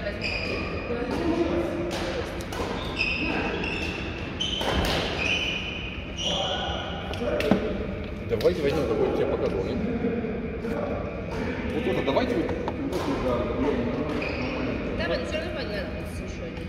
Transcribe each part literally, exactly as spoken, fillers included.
Давайте возьмем такой, я тебе покажу. Вот это, давайте. Да, это все равно понятно, еще один.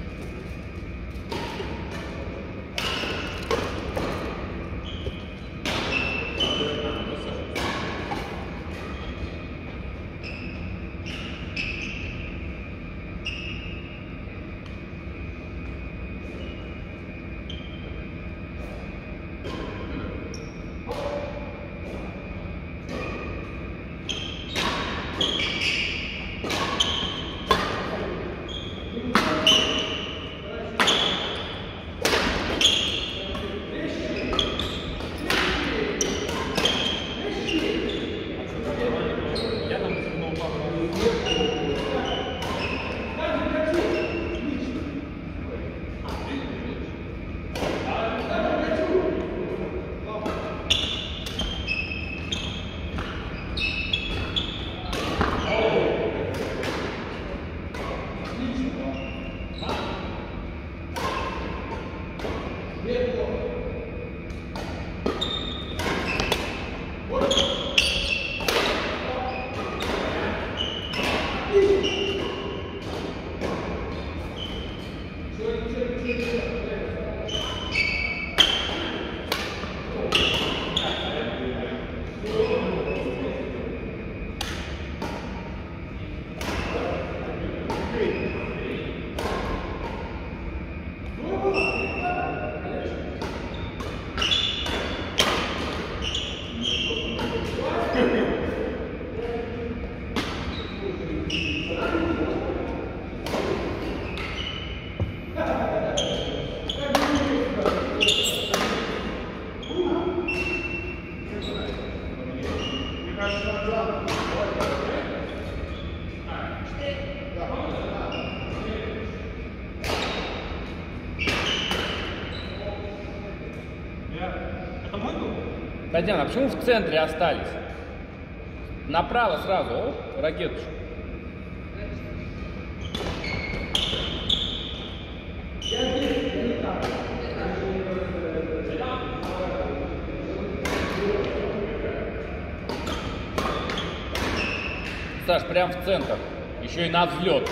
Татьяна, а почему в центре остались? Направо сразу, о, ракеточку. Саш, прям в центр. Еще и на взлет.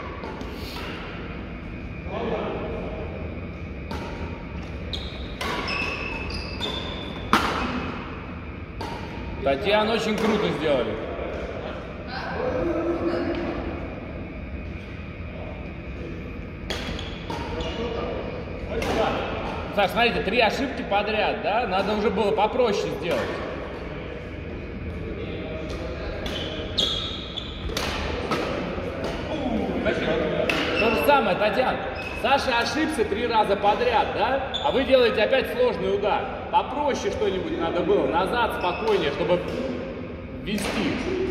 Татьяна, очень круто сделали. Саш, смотрите, три ошибки подряд, да? Надо уже было попроще сделать. То же самое, Татьяна. Саша ошибся три раза подряд, да? А вы делаете опять сложный удар. Попроще что-нибудь надо было, назад спокойнее, чтобы вести.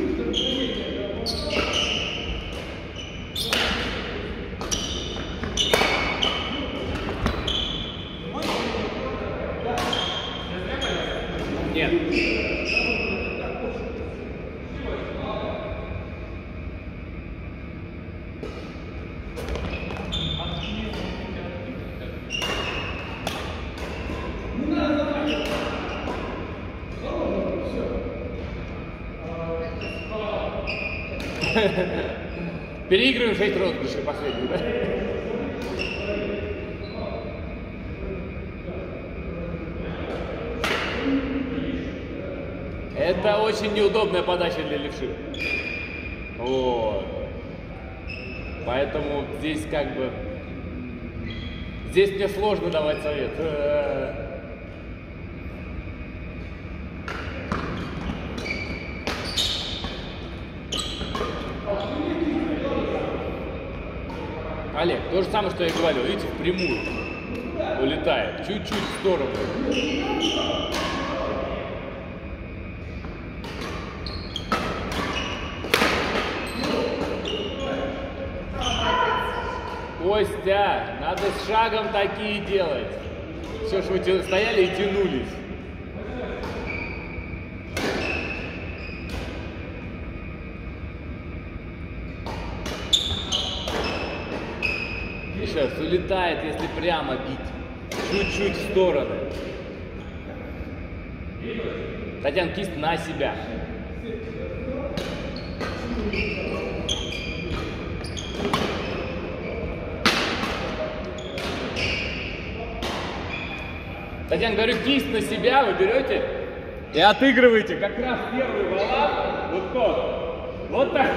Нет. Переигрываем шесть розыгрышей последних, да? Это очень неудобная подача для левши. Вот. Поэтому здесь как бы... Здесь мне сложно давать совет. Олег, то же самое, что я говорил, видите, впрямую улетает, чуть-чуть в сторону. Костя, надо с шагом такие делать. Все, что вы стояли и тянулись. сейчас улетает, если прямо бить. Чуть-чуть в стороны. Татьяна, кисть на себя. Татьяна, говорю, кисть на себя вы берете и отыгрываете как раз первый валап. Вот тот. Вот так.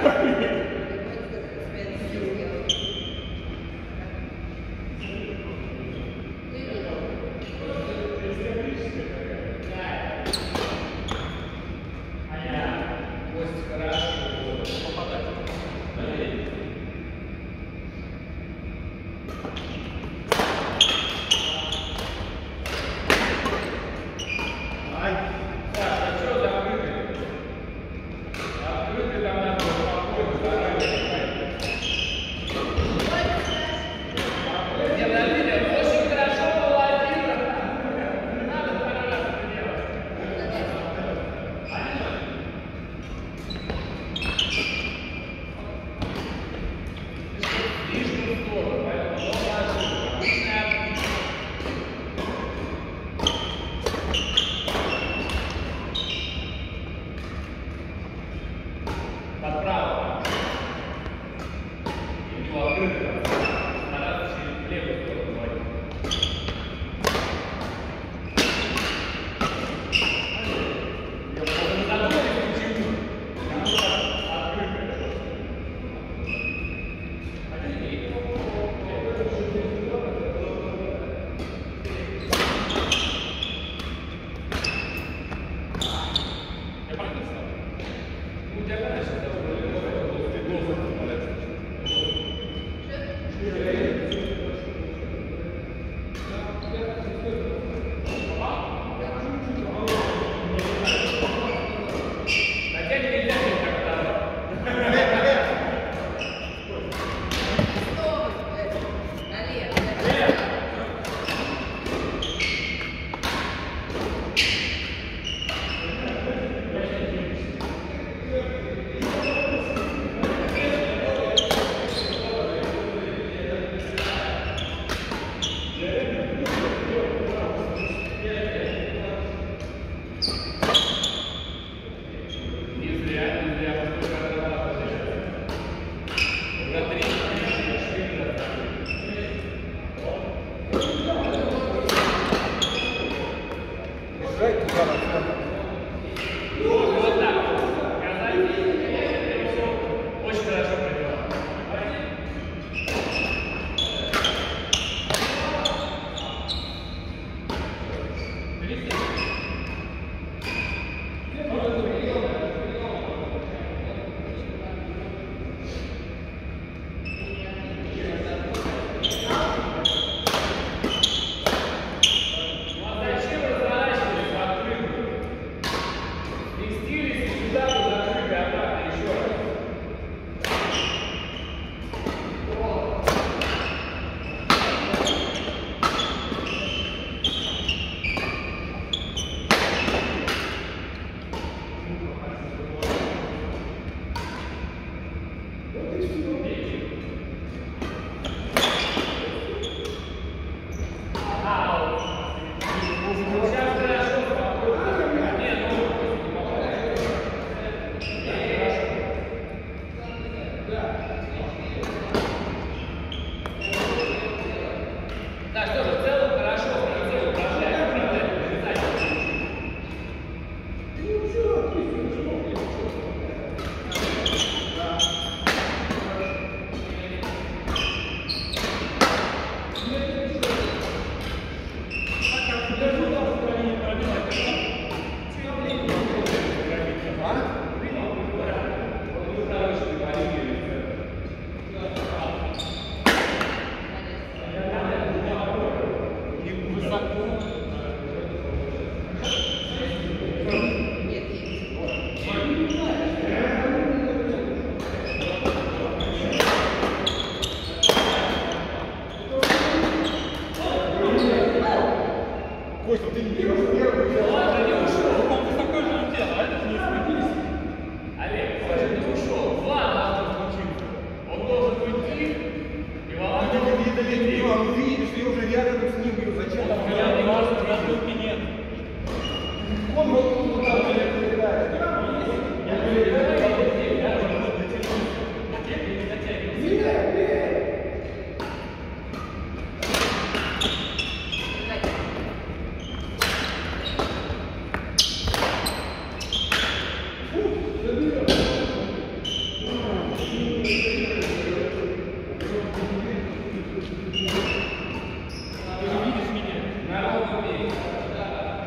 Ну видишь, ты уже рядом с ним, говорю, зачем там? Я важно, разрывки нет. Он вот там перелетает.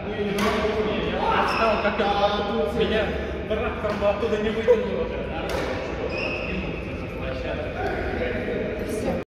Как меня трактором оттуда не вытянуло.